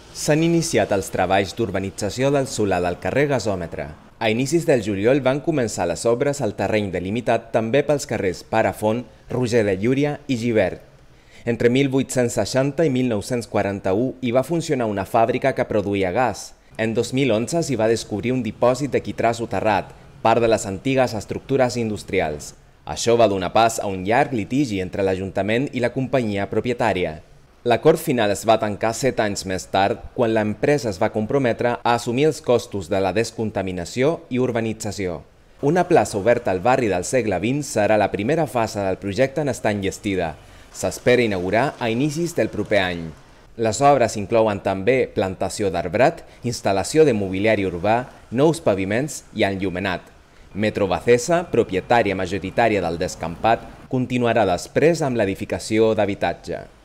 S'han iniciat els treballs d'urbanització del solar del carrer Gasòmetre. A inicis del juliol van començar les obres al terreny delimitat també pels carrers Pare Font, Roger de Llúria i Gibert. Entre 1860 i 1941 hi va funcionar una fàbrica que produïa gas. En 2011 s'hi va descobrir un dipòsit de quitrà soterrat, part de les antigues estructures industrials. Això va donar pas a un llarg litigi entre l'Ajuntament i la companyia propietària. L'acord final es va tancar 7 anys més tard, quan l'empresa es va comprometre a assumir els costos de la descontaminació i urbanització. Una plaça oberta al barri del segle XX serà la primera fase del projecte en estar enllestida. S'espera inaugurar a inicis del proper any. Les obres inclouen també plantació d'arbrat, instal·lació de mobiliari urbà, nous paviments i enllumenat. Metrobacesa, propietària majoritària del descampat, continuarà després amb l'edificació d'habitatge.